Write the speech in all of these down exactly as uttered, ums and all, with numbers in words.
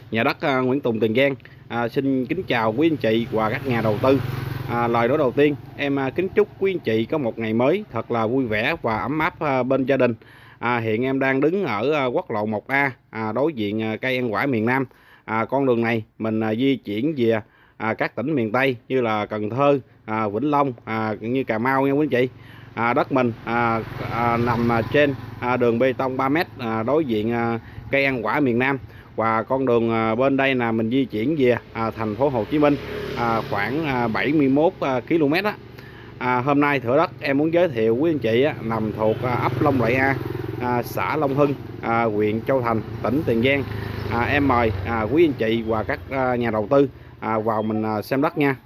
Nhà đất à, Nguyễn Tùng, Tiền Giang. À, xin kính chào quý anh chị và các nhà đầu tư. À, lời nói đầu tiên em à, kính chúc quý anh chị có một ngày mới thật là vui vẻ và ấm áp à, bên gia đình. À, hiện em đang đứng ở à, quốc lộ một A, à, đối diện à, cây ăn quả miền Nam. À, con đường này mình à, di chuyển về à, các tỉnh miền Tây như là Cần Thơ, à, Vĩnh Long, à, như Cà Mau nha quý anh chị. À, đất mình à, à, nằm à, trên à, đường bê tông ba mét, à, đối diện à, cây ăn quả miền Nam. Và con đường à, bên đây là mình di chuyển về à, thành phố Hồ Chí Minh à, khoảng à, bảy mươi mốt à, ki lô mét á. À, hôm nay thửa đất em muốn giới thiệu quý anh chị á, nằm thuộc à, ấp Long Lợi A, à, xã Long Hưng, à, huyện Châu Thành, tỉnh Tiền Giang. À, em mời à, quý anh chị và các à, nhà đầu tư à, vào mình à, xem đất nha.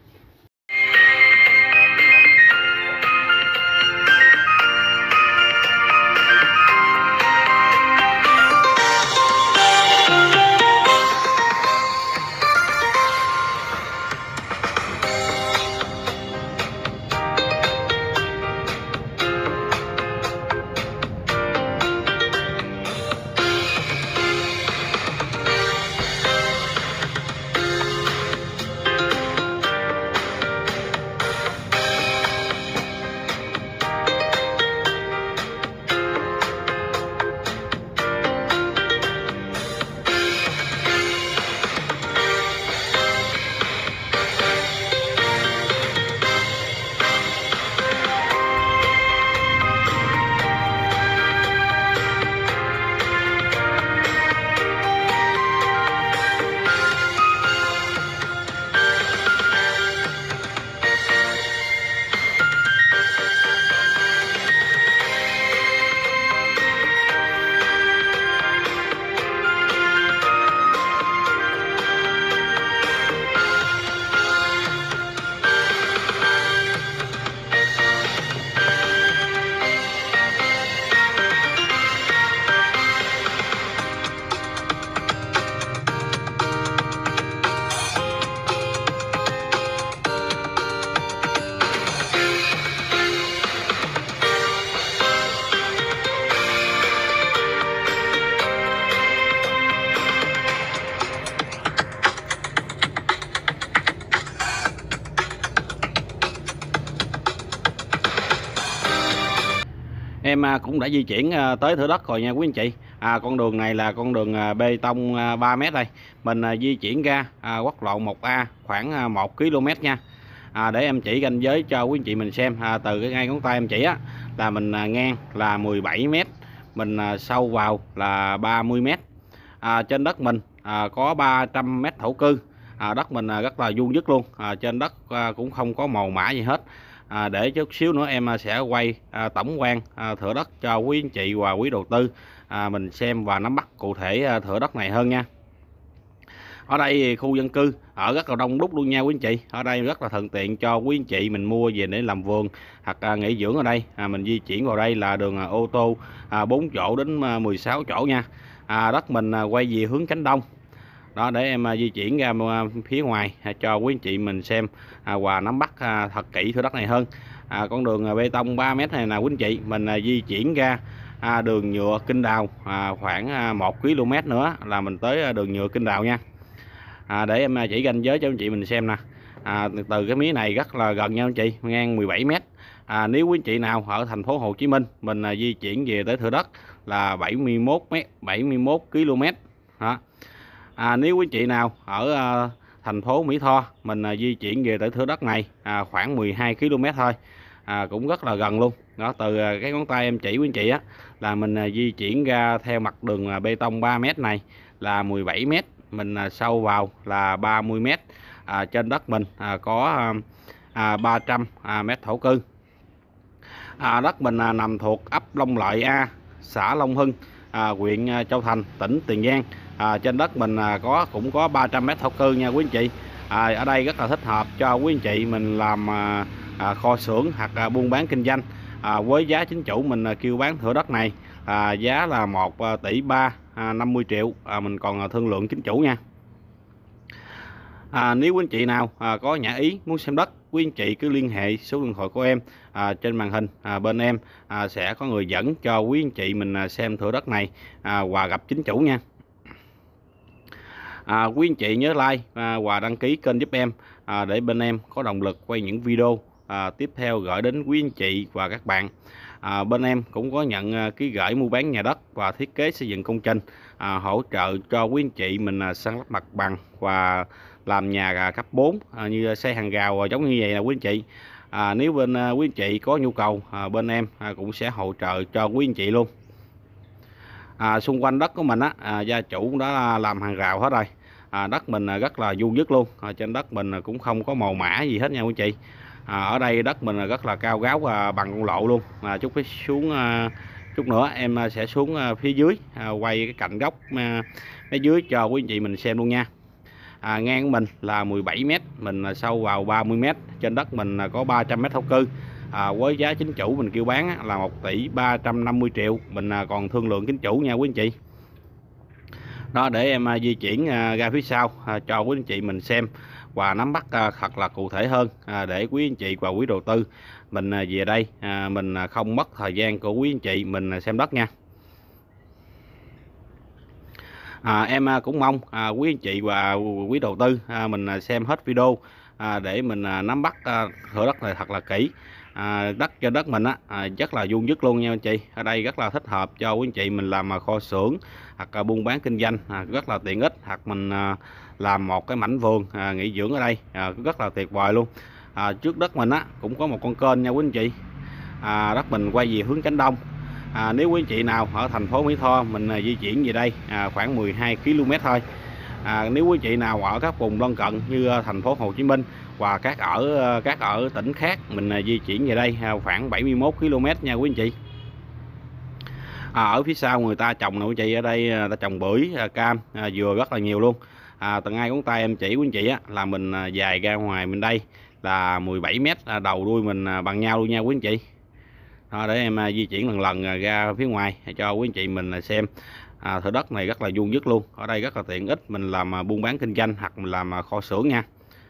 Em à, cũng đã di chuyển à, tới thửa đất rồi nha quý anh chị. À, con đường này là con đường à, bê tông à, ba mét đây. Mình à, di chuyển ra à, quốc lộ một A khoảng à, một ki lô mét nha. À, để em chỉ ranh giới cho quý anh chị mình xem. À, từ cái ngay ngón tay em chỉ á là mình à, ngang là mười bảy mét, mình à, sâu vào là ba mươi mét. À, trên đất mình à, có ba trăm mét thổ cư. À, đất mình à, rất là vuông vức luôn. À, trên đất à, cũng không có màu mã gì hết. À, để chút xíu nữa em sẽ quay à, tổng quan à, thửa đất cho quý anh chị và quý đầu tư à, mình xem và nắm bắt cụ thể à, thửa đất này hơn nha. Ở đây khu dân cư ở rất là đông đúc luôn nha quý anh chị. Ở đây rất là thuận tiện cho quý anh chị mình mua về để làm vườn hoặc à, nghỉ dưỡng ở đây. À, mình di chuyển vào đây là đường à, ô tô à, bốn chỗ đến à, mười sáu chỗ nha. À, đất mình à, quay về hướng cánh đông. Đó, để em à, di chuyển ra à, phía ngoài à, cho quý anh chị mình xem à, và nắm bắt à, thật kỹ thửa đất này hơn. À, con đường à, bê tông ba mét này là quý anh chị mình à, di chuyển ra à, đường nhựa Kinh Đào à, khoảng à, một ki lô mét nữa là mình tới à, đường nhựa Kinh Đào nha. À, để em à, chỉ ranh giới cho anh chị mình xem nè. À, từ cái mía này rất là gần nha anh chị, ngang mười bảy mét. À, nếu quý anh chị nào ở thành phố Hồ Chí Minh mình à, di chuyển về tới thửa đất là bảy mươi mốt mét, bảy mươi mốt ki lô mét. Đó. À, nếu quý anh chị nào ở à, thành phố Mỹ Tho mình à, di chuyển về tới thửa đất này à, khoảng mười hai ki lô mét thôi. À, cũng rất là gần luôn. Đó, từ à, cái ngón tay em chỉ quý anh chị á là mình à, di chuyển ra theo mặt đường à, bê tông ba mét này là mười bảy mét, mình à, sâu vào là ba mươi mét. À, trên đất mình à, có à, à, ba trăm à, mét thổ cư. À, đất mình à, nằm thuộc ấp Long Lợi A, xã Long Hưng, à, huyện à, Châu Thành, tỉnh Tiền Giang. À, trên đất mình à, có cũng có ba trăm mét thổ cư nha quý anh chị. À, ở đây rất là thích hợp cho quý anh chị mình làm à, à, kho xưởng hoặc à, buôn bán kinh doanh. À, với giá chính chủ mình à, kêu bán thửa đất này à, giá là một tỷ ba à, năm mươi triệu. À, mình còn à, thương lượng chính chủ nha. À, nếu quý anh chị nào à, có nhã ý muốn xem đất, quý anh chị cứ liên hệ số điện thoại của em à, trên màn hình. À, bên em à, sẽ có người dẫn cho quý anh chị mình à, xem thửa đất này à, và gặp chính chủ nha. À, quý anh chị nhớ like à, và đăng ký kênh giúp em à, để bên em có động lực quay những video à, tiếp theo gửi đến quý anh chị và các bạn. À, bên em cũng có nhận à, ký gửi mua bán nhà đất và thiết kế xây dựng công trình, à, hỗ trợ cho quý anh chị mình à, san lấp mặt bằng và làm nhà à, cấp bốn à, như xây hàng rào à, giống như vậy là quý anh chị. À, nếu bên à, quý anh chị có nhu cầu à, bên em à, cũng sẽ hỗ trợ cho quý anh chị luôn. À, xung quanh đất của mình á, à, gia chủ cũng đã làm hàng rào hết rồi. À, đất mình rất là vuông vức luôn, à, trên đất mình cũng không có màu mã gì hết nha quý chị. À, ở đây đất mình rất là cao ráo và bằng con lộ luôn. À, chút phía xuống à, chút nữa em sẽ xuống à, phía dưới à, quay cái cạnh góc à, phía dưới cho quý anh chị mình xem luôn nha. À, ngang của mình là mười bảy mét, mình sâu vào ba mươi mét, trên đất mình có ba trăm mét thổ cư. À, với giá chính chủ mình kêu bán là một tỷ ba trăm năm mươi triệu, mình còn thương lượng chính chủ nha quý anh chị. Đó, để em di chuyển ra phía sau cho quý anh chị mình xem và nắm bắt thật là cụ thể hơn, để quý anh chị và quý đầu tư mình về đây mình không mất thời gian của quý anh chị mình xem đất nha. À, em cũng mong à, quý anh chị và quý đầu tư à, mình xem hết video à, để mình à, nắm bắt à, thửa đất này thật là kỹ. À, đất cho đất mình á à, rất là vuông vức luôn nha anh chị. Ở đây rất là thích hợp cho quý anh chị mình làm à, kho xưởng hoặc là buôn bán kinh doanh, à, rất là tiện ích, hoặc mình à, làm một cái mảnh vườn à, nghỉ dưỡng ở đây à, rất là tuyệt vời luôn. À, trước đất mình á cũng có một con kênh nha quý anh chị. À, đất mình quay về hướng Chánh Đông. À, nếu quý anh chị nào ở thành phố Mỹ Tho mình à, di chuyển về đây à, khoảng mười hai ki lô mét thôi. À, nếu quý anh chị nào ở các vùng lân cận như thành phố Hồ Chí Minh và các ở các ở tỉnh khác mình à, di chuyển về đây à, khoảng bảy mươi mốt ki lô mét nha quý anh chị. À, ở phía sau người ta trồng nè quý anh chị, ở đây à, ta trồng bưởi, à, cam, à, dừa rất là nhiều luôn. À, từng hai ngón tay em chỉ quý anh chị á, là mình à, dài ra ngoài mình đây là mười bảy mét, à, đầu đuôi mình à, bằng nhau luôn nha quý anh chị. Đó, để em à, di chuyển lần lần à, ra phía ngoài cho quý anh chị mình à, xem. À, thửa đất này rất là vuông vức luôn, ở đây rất là tiện ích mình làm à, buôn bán kinh doanh hoặc mình làm à, kho xưởng nha.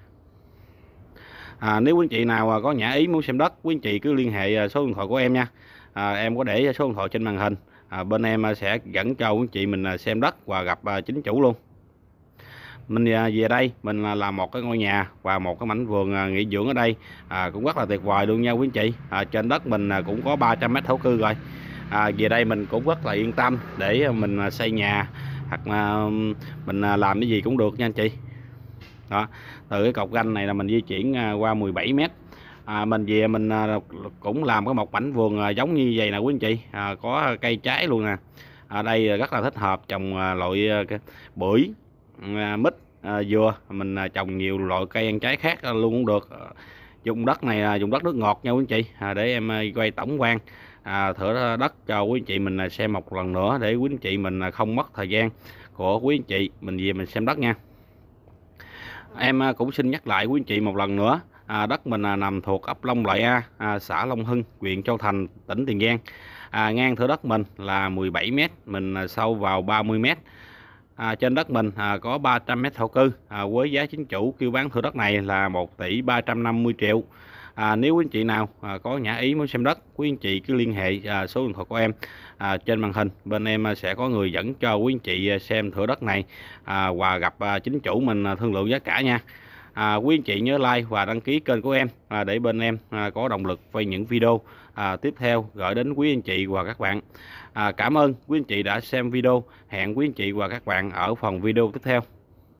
À, nếu quý anh chị nào à, có nhã ý muốn xem đất, quý anh chị cứ liên hệ à, số điện thoại của em nha. À, em có để số điện thoại trên màn hình. À, bên em à, sẽ dẫn cho quý anh chị mình à, xem đất và gặp à, chính chủ luôn. Mình về đây mình làm một cái ngôi nhà và một cái mảnh vườn nghỉ dưỡng ở đây à, cũng rất là tuyệt vời luôn nha quý anh chị. À, trên đất mình cũng có ba trăm mét thổ cư rồi. À, về đây mình cũng rất là yên tâm để mình xây nhà hoặc là mình làm cái gì cũng được nha anh chị. Đó, từ cái cọc ganh này là mình di chuyển qua mười bảy mét. À, mình về mình cũng làm cái một mảnh vườn giống như vậy nè quý anh chị. À, có cây trái luôn nè. Ở đây rất là thích hợp trồng loại bưởi, mít, à, dừa, mình à, trồng nhiều loại cây ăn trái khác luôn cũng được. Dùng đất này là dùng đất nước ngọt nha quý anh chị. À, để em à, quay tổng quan à, thửa đất cho quý anh chị mình xem một lần nữa để quý anh chị mình không mất thời gian của quý anh chị mình về mình xem đất nha. Em à, cũng xin nhắc lại quý anh chị một lần nữa, à, đất mình à, nằm thuộc ấp Long Lợi A, à, xã Long Hưng, huyện Châu Thành, tỉnh Tiền Giang. À, ngang thửa đất mình là mười bảy mét, mình à, sâu vào ba mươi mét. À, trên đất mình à, có ba trăm mét thổ cư, à, với giá chính chủ kêu bán thửa đất này là một tỷ ba trăm năm mươi triệu. À, nếu quý anh chị nào à, có nhã ý muốn xem đất, quý anh chị cứ liên hệ à, số điện thoại của em à, trên màn hình, bên em à, sẽ có người dẫn cho quý anh chị xem thửa đất này à, và gặp à, chính chủ mình à, thương lượng giá cả nha. À, quý anh chị nhớ like và đăng ký kênh của em à, để bên em à, có động lực quay những video à, tiếp theo gửi đến quý anh chị và các bạn. À, cảm ơn quý anh chị đã xem video. Hẹn quý anh chị và các bạn ở phần video tiếp theo.